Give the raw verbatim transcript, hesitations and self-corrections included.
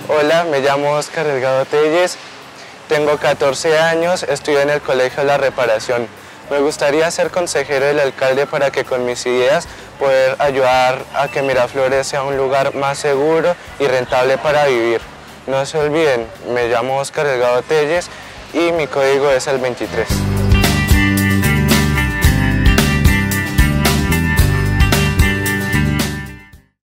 Hola, me llamo Oscar Delgado Telles, tengo catorce años, estudio en el Colegio La Reparación. Me gustaría ser consejero del alcalde para que con mis ideas poder ayudar a que Miraflores sea un lugar más seguro y rentable para vivir. No se olviden, me llamo Oscar Delgado Telles y mi código es el veintitrés.